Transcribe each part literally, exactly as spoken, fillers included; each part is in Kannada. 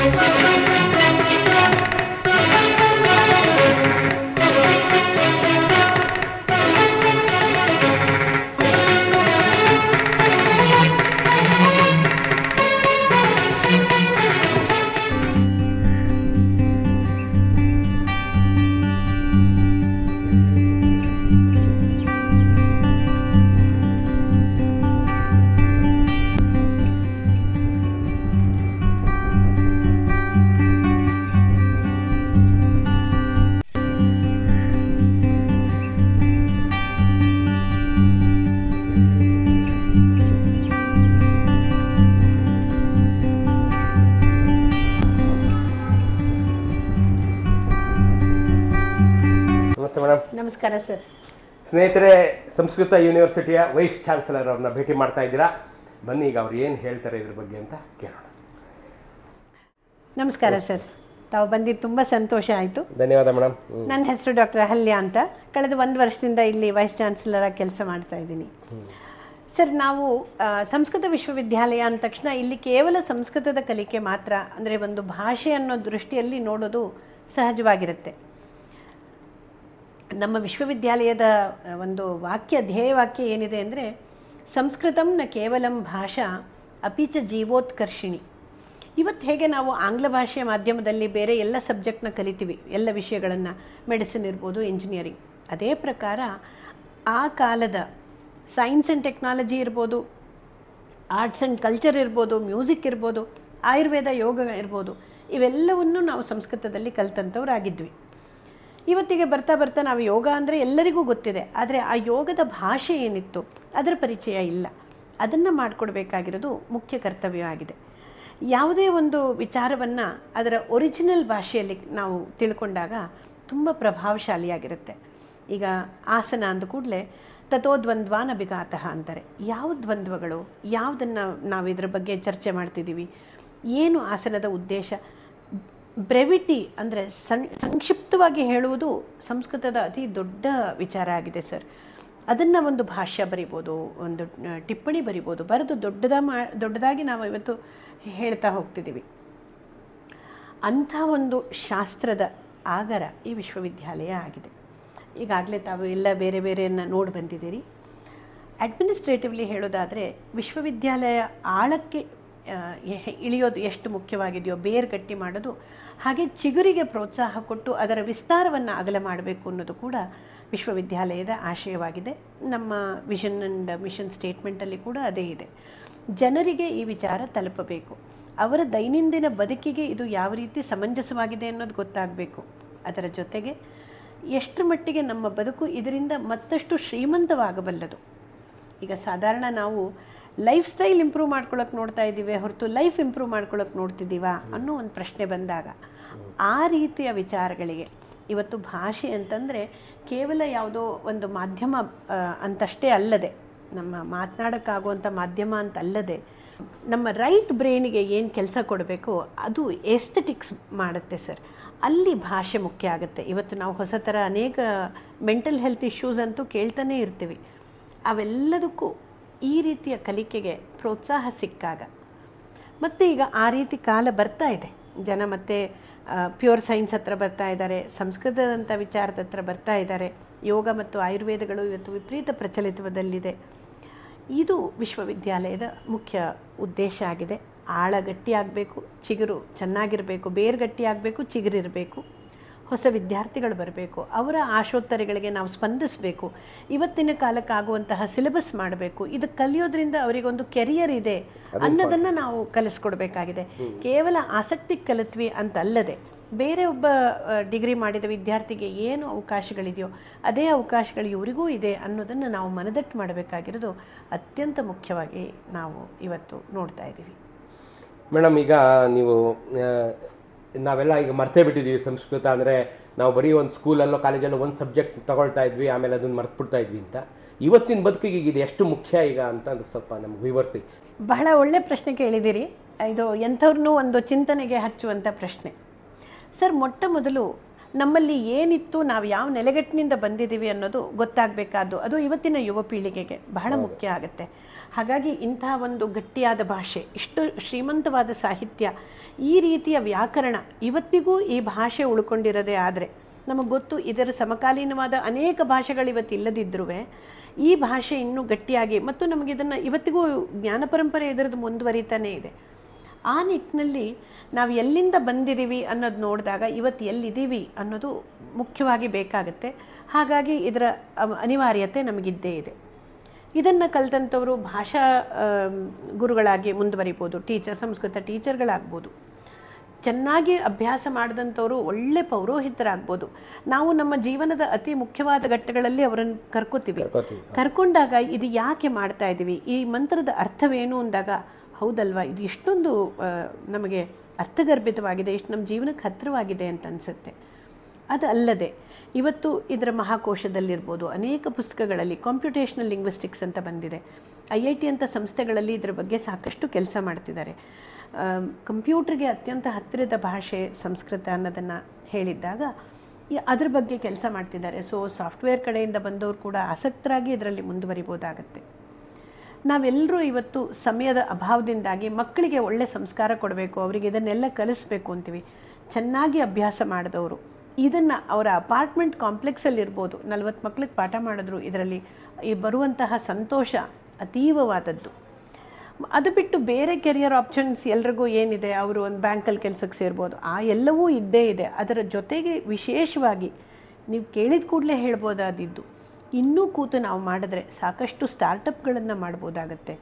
ನಮಸ್ಕಾರ ಸರ್. ಸ್ನೇಹಿತರೆ, ಸಂಸ್ಕೃತ ಯೂನಿವರ್ಸಿಟಿಯ ವೈಸ್ ಚಾನ್ಸಲರ್ ಅವ್ರನ್ನ ಭೇಟಿ ಮಾಡ್ತಾ ಇದ್ದೀರಾ. ಬನ್ನಿ ಈಗ ಅವ್ರು ಏನು ಹೇಳ್ತಾರೆ ಇದ್ರ ಬಗ್ಗೆ ಅಂತ ಕೇಳೋಣ. ನಮಸ್ಕಾರ ಸರ್, ತಾವು ಬಂದಿದ್ದು ತುಂಬ ಸಂತೋಷ ಆಯಿತು. ಧನ್ಯವಾದ ಮೇಡಮ್. ನನ್ನ ಹೆಸರು ಡಾಕ್ಟರ್ ಅಹಲ್ಯ ಅಂತ. ಕಳೆದ ಒಂದು ವರ್ಷದಿಂದ ಇಲ್ಲಿ ವೈಸ್ ಚಾನ್ಸಲರ್ ಆಗಿ ಕೆಲಸ ಮಾಡ್ತಾ ಇದ್ದೀನಿ. ಸರ್, ನಾವು ಸಂಸ್ಕೃತ ವಿಶ್ವವಿದ್ಯಾಲಯ ಅಂದ ತಕ್ಷಣ ಇಲ್ಲಿ ಕೇವಲ ಸಂಸ್ಕೃತದ ಕಲಿಕೆ ಮಾತ್ರ, ಅಂದರೆ ಒಂದು ಭಾಷೆ ಅನ್ನೋ ದೃಷ್ಟಿಯಲ್ಲಿ ನೋಡೋದು ಸಹಜವಾಗಿರುತ್ತೆ. ನಮ್ಮ ವಿಶ್ವವಿದ್ಯಾಲಯದ ಒಂದು ವಾಕ್ಯ, ಧ್ಯೇಯವಾಕ್ಯ ಏನಿದೆ ಅಂದರೆ, ಸಂಸ್ಕೃತಂ ನ ಕೇವಲಂ ಭಾಷಾ ಅಪಿಚ ಜೀವೋತ್ಕರ್ಷಿಣಿ. ಇವತ್ತು ಹೇಗೆ ನಾವು ಆಂಗ್ಲ ಭಾಷೆಯ ಮಾಧ್ಯಮದಲ್ಲಿ ಬೇರೆ ಎಲ್ಲ ಸಬ್ಜೆಕ್ಟ್ನ ಕಲಿತೀವಿ, ಎಲ್ಲ ವಿಷಯಗಳನ್ನು, ಮೆಡಿಸಿನ್ ಇರ್ಬೋದು, ಇಂಜಿನಿಯರಿಂಗ್, ಅದೇ ಪ್ರಕಾರ ಆ ಕಾಲದ ಸೈನ್ಸ್ ಆ್ಯಂಡ್ ಟೆಕ್ನಾಲಜಿ ಇರ್ಬೋದು, ಆರ್ಟ್ಸ್ ಆ್ಯಂಡ್ ಕಲ್ಚರ್ ಇರ್ಬೋದು, ಮ್ಯೂಸಿಕ್ ಇರ್ಬೋದು, ಆಯುರ್ವೇದ, ಯೋಗ ಇರ್ಬೋದು, ಇವೆಲ್ಲವನ್ನು ನಾವು ಸಂಸ್ಕೃತದಲ್ಲಿ ಕಲಿತಂಥವ್ರಾಗಿದ್ವಿ. ಇವತ್ತಿಗೆ ಬರ್ತಾ ಬರ್ತಾ ನಾವು ಯೋಗ ಅಂದರೆ ಎಲ್ಲರಿಗೂ ಗೊತ್ತಿದೆ, ಆದರೆ ಆ ಯೋಗದ ಭಾಷೆ ಏನಿತ್ತು ಅದರ ಪರಿಚಯ ಇಲ್ಲ. ಅದನ್ನು ಮಾಡಿಕೊಡ್ಬೇಕಾಗಿರೋದು ಮುಖ್ಯ ಕರ್ತವ್ಯವಾಗಿದೆ. ಯಾವುದೇ ಒಂದು ವಿಚಾರವನ್ನು ಅದರ ಒರಿಜಿನಲ್ ಭಾಷೆಯಲ್ಲಿ ನಾವು ತಿಳ್ಕೊಂಡಾಗ ತುಂಬ ಪ್ರಭಾವಶಾಲಿಯಾಗಿರುತ್ತೆ. ಈಗ ಆಸನ ಅಂದ ಕೂಡಲೇ ತಥೋ ದ್ವಂದ್ವಾನ ಅಭಿಘಾತಃ ಅಂತಾರೆ. ಯಾವ ದ್ವಂದ್ವಗಳು, ಯಾವುದನ್ನು ನಾವು ಇದರ ಬಗ್ಗೆ ಚರ್ಚೆ ಮಾಡ್ತಿದ್ದೀವಿ, ಏನು ಆಸನದ ಉದ್ದೇಶ, ಬ್ರೆವಿಟಿ ಅಂದರೆ ಸಂ ಸಂಕ್ಷಿಪ್ತವಾಗಿ ಹೇಳುವುದು ಸಂಸ್ಕೃತದ ಅತಿ ದೊಡ್ಡ ವಿಚಾರ ಆಗಿದೆ ಸರ್. ಅದನ್ನು ಒಂದು ಭಾಷ್ಯ ಬರಿಬೋದು, ಒಂದು ಟಿಪ್ಪಣಿ ಬರಿಬೋದು, ಬರೆದು ದೊಡ್ಡದ ಮಾ ದೊಡ್ಡದಾಗಿ ನಾವು ಇವತ್ತು ಹೇಳ್ತಾ ಹೋಗ್ತಿದ್ದೀವಿ. ಅಂಥ ಒಂದು ಶಾಸ್ತ್ರದ ಆಗರ ಈ ವಿಶ್ವವಿದ್ಯಾಲಯ ಆಗಿದೆ. ಈಗಾಗಲೇ ತಾವು ಎಲ್ಲ ಬೇರೆ ಬೇರೆಯನ್ನು ನೋಡಿ ಬಂದಿದ್ದೀರಿ. ಅಡ್ಮಿನಿಸ್ಟ್ರೇಟಿವ್ಲಿ ಹೇಳೋದಾದರೆ ವಿಶ್ವವಿದ್ಯಾಲಯ ಆಳಕ್ಕೆ ಇಳಿಯೋದು ಎಷ್ಟು ಮುಖ್ಯವಾಗಿದೆಯೋ, ಬೇರು ಗಟ್ಟಿ ಮಾಡೋದು, ಹಾಗೆ ಚಿಗುರಿಗೆ ಪ್ರೋತ್ಸಾಹ ಕೊಟ್ಟು ಅದರ ವಿಸ್ತಾರವನ್ನು ಅಗಲ ಮಾಡಬೇಕು ಅನ್ನೋದು ಕೂಡ ವಿಶ್ವವಿದ್ಯಾಲಯದ ಆಶಯವಾಗಿದೆ. ನಮ್ಮ ವಿಷನ್ ಆ್ಯಂಡ್ ಮಿಷನ್ ಸ್ಟೇಟ್ಮೆಂಟಲ್ಲಿ ಕೂಡ ಅದೇ ಇದೆ. ಜನರಿಗೆ ಈ ವಿಚಾರ ತಲುಪಬೇಕು, ಅವರ ದೈನಂದಿನ ಬದುಕಿಗೆ ಇದು ಯಾವ ರೀತಿ ಸಮಂಜಸವಾಗಿದೆ ಅನ್ನೋದು ಗೊತ್ತಾಗಬೇಕು. ಅದರ ಜೊತೆಗೆ ಎಷ್ಟರ ಮಟ್ಟಿಗೆ ನಮ್ಮ ಬದುಕು ಇದರಿಂದ ಮತ್ತಷ್ಟು ಶ್ರೀಮಂತವಾಗಬಲ್ಲದು. ಈಗ ಸಾಧಾರಣ ನಾವು ಲೈಫ್ ಸ್ಟೈಲ್ ಇಂಪ್ರೂವ್ ಮಾಡ್ಕೊಳ್ಳೋಕೆ ನೋಡ್ತಾ ಇದ್ದೀವಿ ಹೊರತು ಲೈಫ್ ಇಂಪ್ರೂವ್ ಮಾಡ್ಕೊಳ್ಳೋಕೆ ನೋಡ್ತಿದ್ದೀವಾ ಅನ್ನೋ ಒಂದು ಪ್ರಶ್ನೆ ಬಂದಾಗ ಆ ರೀತಿಯ ವಿಚಾರಗಳಿಗೆ ಇವತ್ತು ಭಾಷೆ ಅಂತಂದರೆ ಕೇವಲ ಯಾವುದೋ ಒಂದು ಮಾಧ್ಯಮ ಅಂತಷ್ಟೇ ಅಲ್ಲದೆ, ನಮ್ಮ ಮಾತನಾಡೋಕ್ಕಾಗುವಂಥ ಮಾಧ್ಯಮ ಅಂತ ಅಲ್ಲದೆ, ನಮ್ಮ ರೈಟ್ ಬ್ರೈನಿಗೆ ಏನು ಕೆಲಸ ಕೊಡಬೇಕು ಅದು ಎಸ್ಥೆಟಿಕ್ಸ್ ಮಾಡುತ್ತೆ ಸರ್. ಅಲ್ಲಿ ಭಾಷೆ ಮುಖ್ಯ ಆಗುತ್ತೆ. ಇವತ್ತು ನಾವು ಹೊಸ ಥರ ಅನೇಕ ಮೆಂಟಲ್ ಹೆಲ್ತ್ ಇಶ್ಯೂಸ್ ಅಂತೂ ಕೇಳ್ತಾನೇ ಇರ್ತೀವಿ. ಅವೆಲ್ಲದಕ್ಕೂ ಈ ರೀತಿಯ ಕಲಿಕೆಗೆ ಪ್ರೋತ್ಸಾಹ ಸಿಕ್ಕಾಗ, ಮತ್ತು ಈಗ ಆ ರೀತಿ ಕಾಲ ಬರ್ತಾ ಇದೆ, ಜನ ಮತ್ತೆ ಪ್ಯೂರ್ ಸೈನ್ಸ್ ಹತ್ರ ಬರ್ತಾ ಇದ್ದಾರೆ, ಸಂಸ್ಕೃತದಂಥ ವಿಚಾರದ ಹತ್ರ ಬರ್ತಾ ಇದ್ದಾರೆ. ಯೋಗ ಮತ್ತು ಆಯುರ್ವೇದಗಳು ಇವತ್ತು ವಿಪರೀತ ಪ್ರಚಲಿತದಲ್ಲಿದೆ. ಇದು ವಿಶ್ವವಿದ್ಯಾಲಯದ ಮುಖ್ಯ ಉದ್ದೇಶ ಆಗಿದೆ. ಆಳ ಗಟ್ಟಿಯಾಗಬೇಕು, ಚಿಗುರು ಚೆನ್ನಾಗಿರಬೇಕು, ಬೇರು ಗಟ್ಟಿಯಾಗಬೇಕು, ಚಿಗುರಿರಬೇಕು, ಹೊಸ ವಿದ್ಯಾರ್ಥಿಗಳು ಬರಬೇಕು, ಅವರ ಆಶೋತ್ತರಗಳಿಗೆ ನಾವು ಸ್ಪಂದಿಸಬೇಕು, ಇವತ್ತಿನ ಕಾಲಕ್ಕಾಗುವಂತಹ ಸಿಲೆಬಸ್ ಮಾಡಬೇಕು. ಇದು ಕಲಿಯೋದ್ರಿಂದ ಅವರಿಗೊಂದು ಕೆರಿಯರ್ ಇದೆ ಅನ್ನೋದನ್ನು ನಾವು ಕಲಿಸ್ಕೊಡ್ಬೇಕಾಗಿದೆ. ಕೇವಲ ಆಸಕ್ತಿ ಕಲಿತ್ವಿ ಅಂತಲ್ಲದೆ ಬೇರೆ ಒಬ್ಬ ಡಿಗ್ರಿ ಮಾಡಿದ ವಿದ್ಯಾರ್ಥಿಗೆ ಏನು ಅವಕಾಶಗಳಿದೆಯೋ ಅದೇ ಅವಕಾಶಗಳು ಇವರಿಗೂ ಇದೆ ಅನ್ನೋದನ್ನು ನಾವು ಮನದಟ್ಟು ಮಾಡಬೇಕಾಗಿರೋದು ಅತ್ಯಂತ ಮುಖ್ಯವಾಗಿ ನಾವು ಇವತ್ತು ನೋಡ್ತಾ ಇದ್ದೀವಿ. ಮೇಡಮ್, ಈಗ ನೀವು ನಾವೆಲ್ಲ ಈಗ ಮರ್ತೇ ಬಿಟ್ಟಿದ್ದೀವಿ ಸಂಸ್ಕೃತ ಅಂದರೆ. ನಾವು ಬರೀ ಒಂದು ಸ್ಕೂಲಲ್ಲೋ ಕಾಲೇಜಲ್ಲೋ ಒಂದು ಸಬ್ಜೆಕ್ಟ್ ತಗೊಳ್ತಾ ಇದ್ವಿ, ಆಮೇಲೆ ಅದನ್ನು ಮರ್ತುಬಿಡ್ತಾ ಇದ್ವಿ ಅಂತ. ಇವತ್ತಿನ ಬದುಕಿಗೆ ಇದು ಎಷ್ಟು ಮುಖ್ಯ ಈಗ ಅಂತ ಸ್ವಲ್ಪ ನಮ್ಗೆ ವಿವರಿಸಿ. ಬಹಳ ಒಳ್ಳೆ ಪ್ರಶ್ನೆ ಕೇಳಿದ್ದೀರಿ. ಇದು ಎಂಥವ್ರನ್ನೂ ಒಂದು ಚಿಂತನೆಗೆ ಹಚ್ಚುವಂಥ ಪ್ರಶ್ನೆ ಸರ್. ಮೊಟ್ಟ ಮೊದಲು ನಮ್ಮಲ್ಲಿ ಏನಿತ್ತು, ನಾವು ಯಾವ ನೆಲೆಗಟ್ಟಿನಿಂದ ಬಂದಿದ್ದೀವಿ ಅನ್ನೋದು ಗೊತ್ತಾಗಬೇಕಾದ್ದು ಅದು ಇವತ್ತಿನ ಯುವ ಪೀಳಿಗೆಗೆ ಬಹಳ ಮುಖ್ಯ ಆಗುತ್ತೆ. ಹಾಗಾಗಿ ಇಂಥ ಒಂದು ಗಟ್ಟಿಯಾದ ಭಾಷೆ, ಇಷ್ಟು ಶ್ರೀಮಂತವಾದ ಸಾಹಿತ್ಯ, ಈ ರೀತಿಯ ವ್ಯಾಕರಣ ಇವತ್ತಿಗೂ ಈ ಭಾಷೆ ಉಳ್ಕೊಂಡಿರೋದೇ ಆದರೆ ನಮಗೆ ಗೊತ್ತು, ಇದರ ಸಮಕಾಲೀನವಾದ ಅನೇಕ ಭಾಷೆಗಳು ಇವತ್ತು ಇಲ್ಲದಿದ್ದರೂ ಈ ಭಾಷೆ ಇನ್ನೂ ಗಟ್ಟಿಯಾಗಿ ಮತ್ತು ನಮಗಿದನ್ನು ಇವತ್ತಿಗೂ ಜ್ಞಾನ ಪರಂಪರೆ ಇದರದ್ದು ಮುಂದುವರಿತಾನೇ ಇದೆ. ಆ ನಿಟ್ಟಿನಲ್ಲಿ ನಾವು ಎಲ್ಲಿಂದ ಬಂದಿದ್ದೀವಿ ಅನ್ನೋದು ನೋಡಿದಾಗ ಇವತ್ತು ಎಲ್ಲಿದ್ದೀವಿ ಅನ್ನೋದು ಮುಖ್ಯವಾಗಿ ಬೇಕಾಗುತ್ತೆ. ಹಾಗಾಗಿ ಇದರ ಅನಿವಾರ್ಯತೆ ನಮಗಿದ್ದೇ ಇದೆ. ಇದನ್ನು ಕಲಿತಂಥವರು ಭಾಷಾ ಗುರುಗಳಾಗಿ ಮುಂದುವರಿಬೋದು, ಟೀಚರ್ ಸಂಸ್ಕೃತ ಟೀಚರ್ಗಳಾಗ್ಬೋದು, ಚೆನ್ನಾಗಿ ಅಭ್ಯಾಸ ಮಾಡಿದಂಥವರು ಒಳ್ಳೆ ಪೌರೋಹಿತರಾಗ್ಬೋದು. ನಾವು ನಮ್ಮ ಜೀವನದ ಅತಿ ಮುಖ್ಯವಾದ ಘಟ್ಟಗಳಲ್ಲಿ ಅವರನ್ನು ಕರ್ಕೋತೀವಿ. ಕರ್ಕೊಂಡಾಗ ಇದು ಯಾಕೆ ಮಾಡ್ತಾ ಇದ್ದೀವಿ, ಈ ಮಂತ್ರದ ಅರ್ಥವೇನು ಅಂದಾಗ ಹೌದಲ್ವಾ ಇದು ಇಷ್ಟೊಂದು ನಮಗೆ ಅರ್ಥಗರ್ಭಿತವಾಗಿದೆ, ಇಷ್ಟು ನಮ್ಮ ಜೀವನಕ್ಕೆ ಹತ್ತಿರವಾಗಿದೆ ಅಂತ ಅನಿಸುತ್ತೆ. ಅದು ಅಲ್ಲದೆ ಇವತ್ತು ಇದರ ಮಹಾಕೋಶದಲ್ಲಿರ್ಬೋದು, ಅನೇಕ ಪುಸ್ತಕಗಳಲ್ಲಿ ಕಂಪ್ಯೂಟೇಷನಲ್ ಲಿಂಗ್ವಿಸ್ಟಿಕ್ಸ್ ಅಂತ ಬಂದಿದೆ. ಐ ಐ ಟಿ ಅಂಥ ಸಂಸ್ಥೆಗಳಲ್ಲಿ ಇದರ ಬಗ್ಗೆ ಸಾಕಷ್ಟು ಕೆಲಸ ಮಾಡ್ತಿದ್ದಾರೆ. ಕಂಪ್ಯೂಟರ್ಗೆ ಅತ್ಯಂತ ಹತ್ತಿರದ ಭಾಷೆ ಸಂಸ್ಕೃತ ಅನ್ನೋದನ್ನು ಹೇಳಿದ್ದಾಗ ಅದ್ರ ಬಗ್ಗೆ ಕೆಲಸ ಮಾಡ್ತಿದ್ದಾರೆ. ಸೊ ಸಾಫ್ಟ್ವೇರ್ ಕಡೆಯಿಂದ ಬಂದವರು ಕೂಡ ಆಸಕ್ತರಾಗಿ ಇದರಲ್ಲಿ ಮುಂದುವರಿಬೋದಾಗತ್ತೆ. ನಾವೆಲ್ಲರೂ ಇವತ್ತು ಸಮಯದ ಅಭಾವದಿಂದಾಗಿ ಮಕ್ಕಳಿಗೆ ಒಳ್ಳೆ ಸಂಸ್ಕಾರ ಕೊಡಬೇಕು, ಅವರಿಗೆ ಇದನ್ನೆಲ್ಲ ಕಲಿಸ್ಬೇಕು ಅಂತೀವಿ. ಚೆನ್ನಾಗಿ ಅಭ್ಯಾಸ ಮಾಡಿದವರು ಇದನ್ನು ಅವರ ಅಪಾರ್ಟ್ಮೆಂಟ್ ಕಾಂಪ್ಲೆಕ್ಸಲ್ಲಿ ಇರ್ಬೋದು, ನಲ್ವತ್ತು ಮಕ್ಕಳಿಗೆ ಪಾಠ ಮಾಡಿದ್ರು ಇದರಲ್ಲಿ ಈ ಬರುವಂತಹ ಸಂತೋಷ ಅತೀವವಾದದ್ದು. ಅದು ಬಿಟ್ಟು ಬೇರೆ ಕೆರಿಯರ್ ಆಪ್ಷನ್ಸ್ ಎಲ್ರಿಗೂ ಏನಿದೆ, ಅವರು ಒಂದು ಬ್ಯಾಂಕಲ್ಲಿ ಕೆಲಸಕ್ಕೆ ಸೇರ್ಬೋದು, ಆ ಎಲ್ಲವೂ ಇದ್ದೇ ಇದೆ. ಅದರ ಜೊತೆಗೆ ವಿಶೇಷವಾಗಿ ನೀವು ಕೇಳಿದ ಕೂಡಲೇ ಹೇಳ್ಬೋದಾದಿದ್ದು, ಇನ್ನೂ ಕೂತು ನಾವು ಮಾಡಿದ್ರೆ ಸಾಕಷ್ಟು ಸ್ಟಾರ್ಟಪ್ಗಳನ್ನು ಮಾಡ್ಬೋದಾಗತ್ತೆ.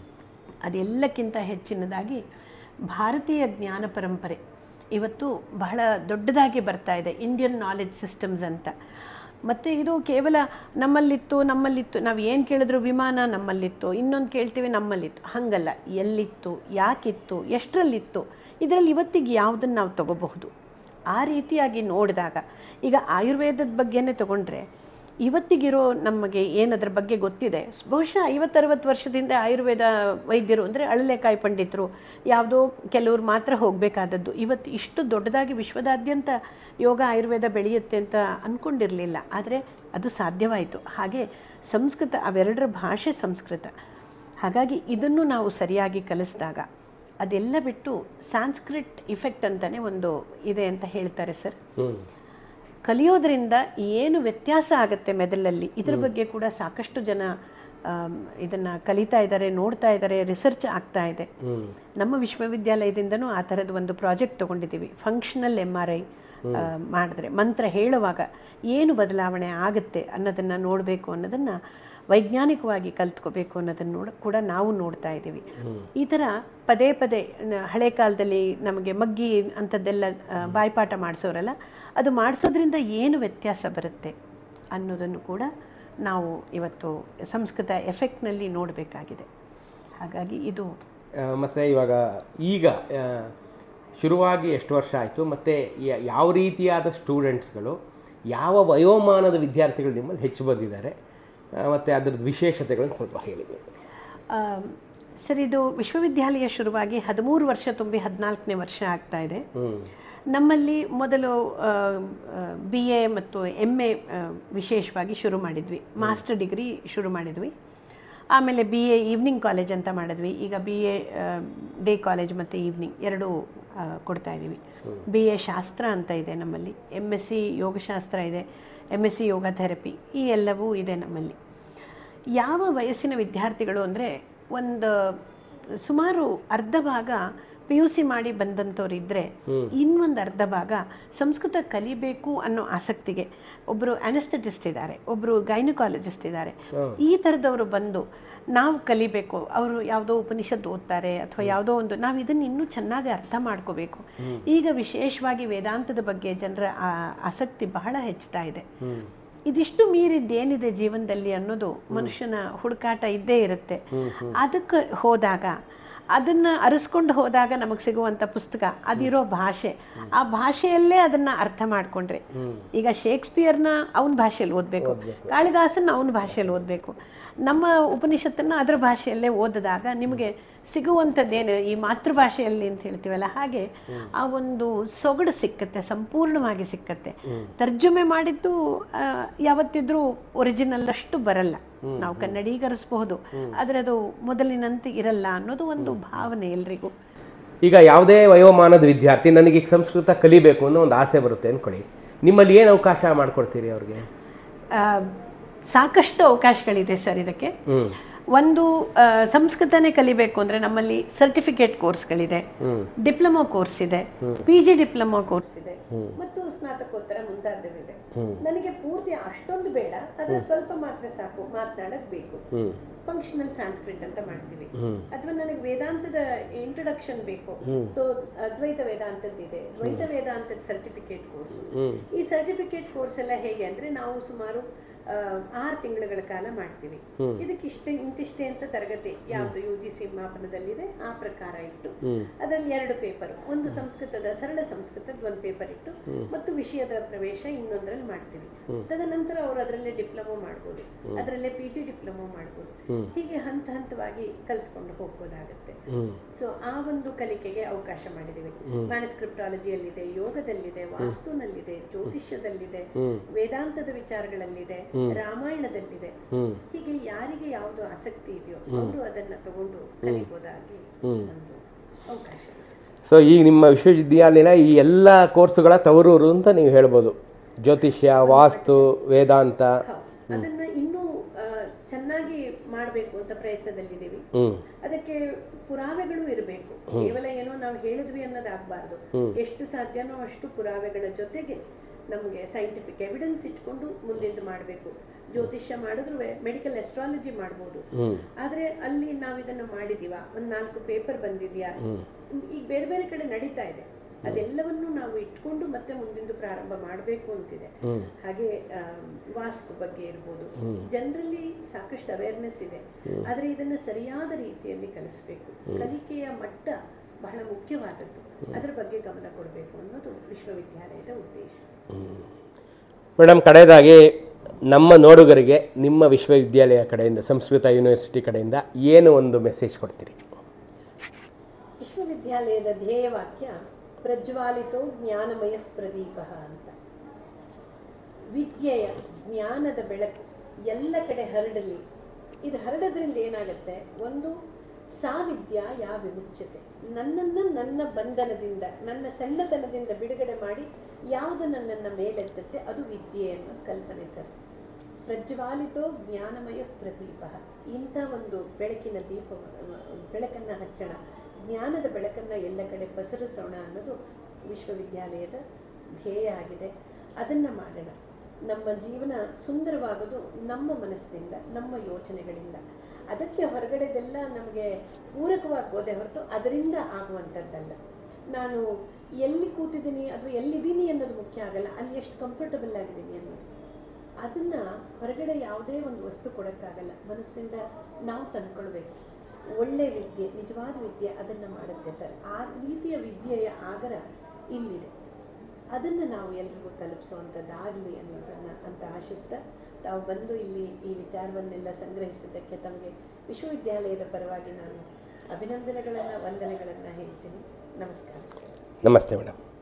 ಅದೆಲ್ಲಕ್ಕಿಂತ ಹೆಚ್ಚಿನದಾಗಿ ಭಾರತೀಯ ಜ್ಞಾನ ಪರಂಪರೆ ಇವತ್ತು ಬಹಳ ದೊಡ್ಡದಾಗಿ ಬರ್ತಾ ಇದೆ, ಇಂಡಿಯನ್ ನಾಲೆಡ್ಜ್ ಸಿಸ್ಟಮ್ಸ್ ಅಂತ. ಮತ್ತು ಇದು ಕೇವಲ ನಮ್ಮಲ್ಲಿತ್ತು ನಮ್ಮಲ್ಲಿತ್ತು ನಾವು ಏನು ಕೇಳಿದ್ರು ವಿಮಾನ ನಮ್ಮಲ್ಲಿತ್ತು, ಇನ್ನೊಂದು ಕೇಳ್ತೀವಿ ನಮ್ಮಲ್ಲಿತ್ತು, ಹಾಗಲ್ಲ. ಎಲ್ಲಿತ್ತು, ಯಾಕಿತ್ತು, ಎಷ್ಟರಲ್ಲಿತ್ತು, ಇದರಲ್ಲಿ ಇವತ್ತಿಗೆ ಯಾವುದನ್ನು ನಾವು ತಗೋಬಹುದು. ಆ ರೀತಿಯಾಗಿ ನೋಡಿದಾಗ ಈಗ ಆಯುರ್ವೇದದ ಬಗ್ಗೆನೇ ತಗೊಂಡ್ರೆ ಇವತ್ತಿಗಿರೋ ನಮಗೆ ಏನದ್ರ ಬಗ್ಗೆ ಗೊತ್ತಿದೆ, ಬಹುಶಃ ಐವತ್ತರವತ್ತು ವರ್ಷದಿಂದ ಆಯುರ್ವೇದ ವೈದ್ಯರು ಅಂದರೆ ಅಳಲೆಕಾಯಿ ಪಂಡಿತರು ಯಾವುದೋ ಕೆಲವರು ಮಾತ್ರ ಹೋಗಬೇಕಾದದ್ದು. ಇವತ್ತು ಇಷ್ಟು ದೊಡ್ಡದಾಗಿ ವಿಶ್ವದಾದ್ಯಂತ ಯೋಗ ಆಯುರ್ವೇದ ಬೆಳೆಯುತ್ತೆ ಅಂತ ಅಂದ್ಕೊಂಡಿರಲಿಲ್ಲ, ಆದರೆ ಅದು ಸಾಧ್ಯವಾಯಿತು. ಹಾಗೆ ಸಂಸ್ಕೃತ, ಅವೆರಡರ ಭಾಷೆ ಸಂಸ್ಕೃತ. ಹಾಗಾಗಿ ಇದನ್ನು ನಾವು ಸರಿಯಾಗಿ ಕಲಿಸಿದಾಗ ಅದೆಲ್ಲ ಬಿಟ್ಟು ಸಾಂಸ್ಕ್ರಿಟ್ ಇಫೆಕ್ಟ್ ಅಂತಲೇ ಒಂದು ಇದೆ ಅಂತ ಹೇಳ್ತಾರೆ ಸರ್. ಕಲಿಯೋದ್ರಿಂದ ಏನು ವ್ಯತ್ಯಾಸ ಆಗುತ್ತೆ ಮೆದುಳಲ್ಲಿ, ಇದ್ರ ಬಗ್ಗೆ ಕೂಡ ಸಾಕಷ್ಟು ಜನ ಇದನ್ನು ಕಲಿತಾ ಇದ್ದಾರೆ, ನೋಡ್ತಾ ಇದ್ದಾರೆ, ರಿಸರ್ಚ್ ಆಗ್ತಾ ಇದೆ. ನಮ್ಮ ವಿಶ್ವವಿದ್ಯಾಲಯದಿಂದನೂ ಆ ಥರದ ಒಂದು ಪ್ರಾಜೆಕ್ಟ್ ತೊಗೊಂಡಿದ್ದೀವಿ. ಫಂಕ್ಷನಲ್ ಎಮ್ ಆರ್ ಐ ಮಾಡಿದ್ರೆ ಮಂತ್ರ ಹೇಳುವಾಗ ಏನು ಬದಲಾವಣೆ ಆಗುತ್ತೆ ಅನ್ನೋದನ್ನು ನೋಡಬೇಕು, ಅನ್ನೋದನ್ನು ವೈಜ್ಞಾನಿಕವಾಗಿ ಕಲ್ತ್ಕೋಬೇಕು ಅನ್ನೋದನ್ನು ನೋಡ ಕೂಡ ನಾವು ನೋಡ್ತಾ ಇದ್ದೀವಿ. ಈ ಥರ ಪದೇ ಪದೇ ಹಳೆ ಕಾಲದಲ್ಲಿ ನಮಗೆ ಮಗ್ಗಿ ಅಂಥದ್ದೆಲ್ಲ ಬಾಯ್ಪಾಠ ಮಾಡಿಸೋರಲ್ಲ, ಅದು ಮಾಡಿಸೋದ್ರಿಂದ ಏನು ವ್ಯತ್ಯಾಸ ಬರುತ್ತೆ ಅನ್ನೋದನ್ನು ಕೂಡ ನಾವು ಇವತ್ತು ಸಂಸ್ಕೃತ ಎಫೆಕ್ಟ್ನಲ್ಲಿ ನೋಡಬೇಕಾಗಿದೆ. ಹಾಗಾಗಿ ಇದು ಮತ್ತು ಇವಾಗ ಈಗ ಶುರುವಾಗಿ ಎಷ್ಟು ವರ್ಷ ಆಯಿತು, ಮತ್ತು ಯಾವ ರೀತಿಯಾದ ಸ್ಟೂಡೆಂಟ್ಸ್ಗಳು, ಯಾವ ವಯೋಮಾನದ ವಿದ್ಯಾರ್ಥಿಗಳು ನಿಮ್ಮಲ್ಲಿ ಹೆಚ್ಚು ಬಂದಿದ್ದಾರೆ, ಮತ್ತು ಅದರದ್ದು ವಿಶೇಷತೆಗಳನ್ನು ಸ್ವಲ್ಪ ಹೇಳಿದರು ಸರ್. ಇದು ವಿಶ್ವವಿದ್ಯಾಲಯ ಶುರುವಾಗಿ ಹದಿಮೂರು ವರ್ಷ ತುಂಬಿ ಹದಿನಾಲ್ಕನೇ ವರ್ಷ ಆಗ್ತಾ ಇದೆ. ನಮ್ಮಲ್ಲಿ ಮೊದಲು ಬಿ ಎ ಮತ್ತು ಎಮ್ ಎ ವಿಶೇಷವಾಗಿ ಶುರು ಮಾಡಿದ್ವಿ, ಮಾಸ್ಟರ್ ಡಿಗ್ರಿ ಶುರು ಮಾಡಿದ್ವಿ. ಆಮೇಲೆ ಬಿ ಎ ಈವ್ನಿಂಗ್ ಕಾಲೇಜ್ ಅಂತ ಮಾಡಿದ್ವಿ. ಈಗ ಬಿ ಎ ಡೇ ಕಾಲೇಜ್ ಮತ್ತು ಈವ್ನಿಂಗ್ ಎರಡೂ ಕೊಡ್ತಾ ಇದ್ದೀವಿ. ಬಿ ಎ ಶಾಸ್ತ್ರ ಅಂತ ಇದೆ ನಮ್ಮಲ್ಲಿ, ಎಮ್ ಎಸ್ ಸಿ ಯೋಗಶಾಸ್ತ್ರ ಇದೆ, M S C yoga therapy, ಈ ಎಲ್ಲವೂ ಇದೆ ನಮ್ಮಲ್ಲಿ. ಯಾವ ವಯಸ್ಸಿನ ವಿದ್ಯಾರ್ಥಿಗಳು ಅಂದರೆ ಒಂದು ಸುಮಾರು ಅರ್ಧ ಭಾಗ ಪಿ ಯು ಸಿ ಮಾಡಿ ಬಂದಂಥವ್ರು ಇದ್ದರೆ, ಇನ್ನೊಂದು ಅರ್ಧ ಭಾಗ ಸಂಸ್ಕೃತ ಕಲಿಬೇಕು ಅನ್ನೋ ಆಸಕ್ತಿಗೆ ಒಬ್ಬರು ಅನೆಸ್ಥೆಟಿಸ್ಟ್ ಇದ್ದಾರೆ, ಒಬ್ಬರು ಗೈನಕಾಲಜಿಸ್ಟ್ ಇದ್ದಾರೆ. ಈ ಥರದವರು ಬಂದು ನಾವು ಕಲಿಬೇಕು, ಅವರು ಯಾವುದೋ ಉಪನಿಷತ್ತು ಓದ್ತಾರೆ ಅಥವಾ ಯಾವುದೋ ಒಂದು, ನಾವು ಇದನ್ನು ಇನ್ನೂ ಚೆನ್ನಾಗಿ ಅರ್ಥ ಮಾಡ್ಕೋಬೇಕು. ಈಗ ವಿಶೇಷವಾಗಿ ವೇದಾಂತದ ಬಗ್ಗೆ ಜನರ ಆಸಕ್ತಿ ಬಹಳ ಹೆಚ್ಚುತ್ತಾ ಇದೆ. ಇದಿಷ್ಟು ಮೀರಿದ್ದೇನಿದೆ ಜೀವನದಲ್ಲಿ ಅನ್ನೋದು ಮನುಷ್ಯನ ಹುಡುಕಾಟ ಇದ್ದೇ ಇರುತ್ತೆ. ಅದಕ್ಕೆ ಹೋದಾಗ ಅದನ್ನು ಅರಿಸ್ಕೊಂಡು ಹೋದಾಗ ನಮಗೆ ಸಿಗುವಂಥ ಪುಸ್ತಕ ಅದಿರೋ ಭಾಷೆ, ಆ ಭಾಷೆಯಲ್ಲೇ ಅದನ್ನು ಅರ್ಥ ಮಾಡಿಕೊಂಡ್ರೆ, ಈಗ ಶೇಕ್ಸ್ಪಿಯರ್ನ ಅವನ ಭಾಷೆಯಲ್ಲಿ ಓದಬೇಕು, ಕಾಳಿದಾಸನ ಅವನ ಭಾಷೆಯಲ್ಲಿ ಓದಬೇಕು, ನಮ್ಮ ಉಪನಿಷತ್ತನ್ನು ಅದರ ಭಾಷೆಯಲ್ಲೇ ಓದಿದಾಗ ನಿಮಗೆ ಸಿಗುವಂಥದ್ದೇನು ಈ ಮಾತೃಭಾಷೆಯಲ್ಲಿ ಅಂತ ಹೇಳ್ತೀವಲ್ಲ, ಹಾಗೆ ಆ ಒಂದು ಸೊಗಡು ಸಿಕ್ಕತ್ತೆ, ಸಂಪೂರ್ಣವಾಗಿ ಸಿಕ್ಕತ್ತೆ. ತರ್ಜುಮೆ ಮಾಡಿದ್ದು ಯಾವತ್ತಿದ್ರೂ ಒರಿಜಿನಲ್ ಅಷ್ಟು ಬರಲ್ಲ, ನಾವು ಕನ್ನಡೀಕರಿಸಬಹುದು, ಆದರೆ ಅದು ಮೊದಲಿನಂತೆ ಇರಲ್ಲ ಅನ್ನೋದು ಒಂದು ಭಾವನೆ ಎಲ್ರಿಗೂ. ಈಗ ಯಾವುದೇ ವಯೋಮಾನದ ವಿದ್ಯಾರ್ಥಿ ನನಗೆ ಸಂಸ್ಕೃತ ಕಲಿಬೇಕು ಅನ್ನೋ ಒಂದು ಆಸೆ ಬರುತ್ತೆ ಅಂದ್ಕೊಳ್ಳಿ, ನಿಮ್ಮಲ್ಲಿ ಏನು ಅವಕಾಶ ಮಾಡಿಕೊಡ್ತೀರಿ ಅವ್ರಿಗೆ? ಸಾಕಷ್ಟು ಅವಕಾಶಗಳಿದೆ ಸರ್ ಇದಕ್ಕೆ. ಒಂದು ಸಂಸ್ಕೃತನೇ ಕಲಿಬೇಕು ಅಂದರೆ ನಮ್ಮಲ್ಲಿ ಸರ್ಟಿಫಿಕೇಟ್ ಕೋರ್ಸ್ಗಳಿದೆ, ಡಿಪ್ಲೊಮಾ ಕೋರ್ಸ್ ಇದೆ, ಪಿ ಜಿ ಡಿಪ್ಲೊಮಾ ಕೋರ್ಸ್ ಇದೆ, ಮತ್ತು ಸ್ನಾತಕೋತ್ತರ ಮುಂತಾದವಿದೆ. ನನಗೆ ಪೂರ್ತಿ ಅಷ್ಟೊಂದು ಬೇಡ, ಆದರೆ ಸ್ವಲ್ಪ ಮಾತ್ರ ಸಾಕು, ಮಾತನಾಡಕ್ ಬೇಕು. ಫಂಕ್ಷನಲ್ ಸಾಂಸ್ಕ್ರಿಟ್ ಅಂತ ಮಾಡ್ತೀವಿ. ಅಥವಾ ನನಗೆ ವೇದಾಂತದ ಇಂಟ್ರೊಡಕ್ಷನ್ ಬೇಕು, ಸೊ ಅದ್ವೈತ ವೇದಾಂತದ್ದಿದೆ, ದ್ವೈತ ವೇದಾಂತದ ಸರ್ಟಿಫಿಕೇಟ್ ಕೋರ್ಸ್. ಈ ಸರ್ಟಿಫಿಕೇಟ್ ಕೋರ್ಸ್ ಎಲ್ಲ ಹೇಗೆ ಅಂದ್ರೆ ನಾವು ಸುಮಾರು ಆರು ತಿಂಗಳುಗಳ ಕಾಲ ಮಾಡ್ತೀವಿ. ಇದಕ್ಕಿಷ್ಟೇ ಇಂತಿಷ್ಟೇ ಅಂತ ತರಗತಿ ಯಾವುದು ಯು ಜಿ ಸಿ ಮಾಪನದಲ್ಲಿದೆ ಆ ಪ್ರಕಾರ ಇಟ್ಟು ಅದರಲ್ಲಿ ಎರಡು ಪೇಪರ್, ಒಂದು ಸಂಸ್ಕೃತದ ಸರಳ ಸಂಸ್ಕೃತದ ಒಂದು ಪೇಪರ್ ಇಟ್ಟು ಮತ್ತು ವಿಷಯದ ಪ್ರವೇಶ ಇನ್ನೊಂದರಲ್ಲಿ ಮಾಡ್ತೀವಿ. ತದನಂತರ ಅವರು ಅದರಲ್ಲೇ ಡಿಪ್ಲೊಮಾ ಮಾಡ್ಬೋದು, ಅದರಲ್ಲೇ ಪಿ ಜಿ ಡಿಪ್ಲೊಮಾ ಮಾಡ್ಬೋದು. ಹೀಗೆ ಹಂತ ಹಂತವಾಗಿ ಕಲ್ತ್ಕೊಂಡು ಹೋಗ್ಬೋದಾಗತ್ತೆ. ಸೊ ಆ ಒಂದು ಕಲಿಕೆಗೆ ಅವಕಾಶ ಮಾಡಿದೀವಿ. ಮ್ಯಾನುಸ್ಕ್ರಿಪ್ಟಾಲಜಿಯಲ್ಲಿದೆ, ಯೋಗದಲ್ಲಿದೆ, ವಾಸ್ತುನಲ್ಲಿದೆ, ಜ್ಯೋತಿಷ್ಯದಲ್ಲಿದೆ, ವೇದಾಂತದ ವಿಚಾರಗಳಲ್ಲಿದೆ, ರಾಮಾಯಣದಲ್ಲಿದೆ. ಹೀಗೆ ಯಾರಿಗೆ ಯಾವುದು ಆಸಕ್ತಿ ಇದೆಯೋ ಅವರು ಅದನ್ನ ತಗೊಂಡು ಕಲಿಬಹುದಾಗಿ ಒಂದು ಅವಕಾಶ ಇದೆ. ಸೊ ಈಗ ನಿಮ್ಮ ವಿಶ್ವವಿದ್ಯಾಲಯ ಈ ಎಲ್ಲ ಕೋರ್ಸುಗಳ ತವರೂರು ಅಂತ ನೀವು ಹೇಳ್ಬೋದು. ಜ್ಯೋತಿಷ್ಯ, ವಾಸ್ತು, ವೇದಾಂತ ಅದನ್ನ ಇನ್ನೂ ಚೆನ್ನಾಗಿ ಮಾಡಬೇಕು ಅಂತ ಪ್ರಯತ್ನದಲ್ಲಿದ್ದೀವಿ. ಅದಕ್ಕೆ ಪುರಾವೆಗಳು ಇರಬೇಕು, ಕೇವಲ ಏನೋ ನಾವು ಹೇಳಿದ್ವಿ ಅನ್ನೋದಾಗಬಾರ್ದು. ಎಷ್ಟು ಸಾಧ್ಯನೋ ಅಷ್ಟು ಪುರಾವೆಗಳ ಜೊತೆಗೆ ನಮಗೆ ಸೈಂಟಿಫಿಕ್ ಎವಿಡೆನ್ಸ್ ಇಟ್ಕೊಂಡು ಮುಂದಿಂದು ಮಾಡಬೇಕು. ಜ್ಯೋತಿಷ್ಯ ಮಾಡಿದ್ರು ಮೆಡಿಕಲ್ ಎಸ್ಟ್ರಾಲಜಿ ಮಾಡ್ಬೋದು, ಆದ್ರೆ ಅಲ್ಲಿ ನಾವು ಇದನ್ನು ಮಾಡಿದೀವ, ಒಂದ್ ನಾಲ್ಕು ಪೇಪರ್ ಬಂದಿದ್ಯಾ, ಈಗ ಬೇರೆ ಬೇರೆ ಕಡೆ ನಡೀತಾ ಇದೆ, ಅದೆಲ್ಲವನ್ನು ನಾವು ಇಟ್ಕೊಂಡು ಮತ್ತೆ ಮುಂದಿಂದು ಪ್ರಾರಂಭ ಮಾಡಬೇಕು ಅಂತಿದೆ. ಹಾಗೆ ವಾಸ್ತು ಬಗ್ಗೆ ಇರ್ಬೋದು, ಜನರಲ್ಲಿ ಸಾಕಷ್ಟು ಅವೇರ್ನೆಸ್ ಇದೆ, ಆದ್ರೆ ಇದನ್ನು ಸರಿಯಾದ ರೀತಿಯಲ್ಲಿ ಕಲಿಸ್ಬೇಕು. ಕಲಿಕೆಯ ಮಟ್ಟ ಬಹಳ ಮುಖ್ಯವಾದದ್ದು, ಅದರ ಬಗ್ಗೆ ಗಮನ ಕೊಡಬೇಕು ಅನ್ನೋದು ವಿಶ್ವವಿದ್ಯಾಲಯದ ಉದ್ದೇಶ. ಮೇಡಮ್, ಕಡೆಯದಾಗಿ ನಮ್ಮ ನೋಡುಗರಿಗೆ ನಿಮ್ಮ ವಿಶ್ವವಿದ್ಯಾಲಯ ಕಡೆಯಿಂದ, ಸಂಸ್ಕೃತ ಯೂನಿವರ್ಸಿಟಿ ಕಡೆಯಿಂದ ಏನು ಒಂದು ಮೆಸೇಜ್ ಕೊಡ್ತೀರಿ? ವಿಶ್ವವಿದ್ಯಾಲಯದ ಧ್ಯೇಯವಾಕ್ಯ ಪ್ರಜ್ವಾಲಿತೋ ಜ್ಞಾನಮಯ ಪ್ರದೀಪ ಅಂತ. ವಿದ್ಯೆಯ ಜ್ಞಾನದ ಬೆಳಕು ಎಲ್ಲ ಕಡೆ ಹರಡಲಿ. ಇದು ಹರಡೋದ್ರಿಂದ ಏನಾಗುತ್ತೆ, ಒಂದು ಸಾವಿದ್ಯಾ ಯಾ ವಿಮುಚ್ಯತೆ, ನನ್ನನ್ನು ನನ್ನ ಬಂಧನದಿಂದ, ನನ್ನ ಸಣ್ಣತನದಿಂದ ಬಿಡುಗಡೆ ಮಾಡಿ ಯಾವುದು ನನ್ನನ್ನು ಮೇಲೆತ್ತುತ್ತೆ ಅದು ವಿದ್ಯೆ ಅನ್ನೋದು ಕಲ್ಪನೆ ಸರ್. ಪ್ರಜ್ವಾಲಿತೋ ಜ್ಞಾನಮಯ ಪ್ರದೀಪ, ಇಂಥ ಒಂದು ಬೆಳಕಿನ ದೀಪ ಬೆಳಕನ್ನು ಹಚ್ಚೋಣ, ಜ್ಞಾನದ ಬೆಳಕನ್ನು ಎಲ್ಲ ಕಡೆ ಪಸರಿಸೋಣ ಅನ್ನೋದು ವಿಶ್ವವಿದ್ಯಾಲಯದ ಧ್ಯೇಯ ಆಗಿದೆ. ಅದನ್ನು ಮಾಡೋಣ. ನಮ್ಮ ಜೀವನ ಸುಂದರವಾಗೋದು ನಮ್ಮ ಮನಸ್ಸಿನಿಂದ, ನಮ್ಮ ಯೋಚನೆಗಳಿಂದ. ಅದಕ್ಕೆ ಹೊರಗಡೆದೆಲ್ಲ ನಮಗೆ ಪೂರಕವಾಗೋದೇ ಹೊರತು ಅದರಿಂದ ಆಗುವಂಥದ್ದಲ್ಲ. ನಾನು ಎಲ್ಲಿ ಕೂತಿದ್ದೀನಿ ಅಥವಾ ಎಲ್ಲಿದ್ದೀನಿ ಅನ್ನೋದು ಮುಖ್ಯ ಆಗಲ್ಲ, ಅಲ್ಲಿ ಎಷ್ಟು ಕಂಫರ್ಟಬಲ್ ಆಗಿದ್ದೀನಿ ಅನ್ನೋದು. ಅದನ್ನು ಹೊರಗಡೆ ಯಾವುದೇ ಒಂದು ವಸ್ತು ಕೊಡೋಕ್ಕಾಗಲ್ಲ, ಮನಸ್ಸಿಂದ ನಾವು ತಂದ್ಕೊಳ್ಬೇಕು. ಒಳ್ಳೆ ವಿದ್ಯೆ, ನಿಜವಾದ ವಿದ್ಯೆ ಅದನ್ನು ಮಾಡುತ್ತೆ ಸರ್. ಆ ರೀತಿಯ ವಿದ್ಯೆಯ ಆಗರ ಇಲ್ಲಿದೆ, ಅದನ್ನು ನಾವು ಎಲ್ರಿಗೂ ತಲುಪಿಸುವಂಥದ್ದಾಗಲಿ ಅನ್ನೋದನ್ನು ಅಂತ ಆಶಿಸ್ತಾ ತಾವು ಬಂದು ಇಲ್ಲಿ ಈ ವಿಚಾರವನ್ನೆಲ್ಲ ಸಂಗ್ರಹಿಸಿದ್ದಕ್ಕೆ ತಮಗೆ ವಿಶ್ವವಿದ್ಯಾಲಯದ ಪರವಾಗಿ ನಾನು ಅಭಿನಂದನೆಗಳನ್ನು, ವಂದನೆಗಳನ್ನು ಹೇಳ್ತೀನಿ. ನಮಸ್ಕಾರ ಸರ್. ನಮಸ್ತೆ ಮೇಡಮ್.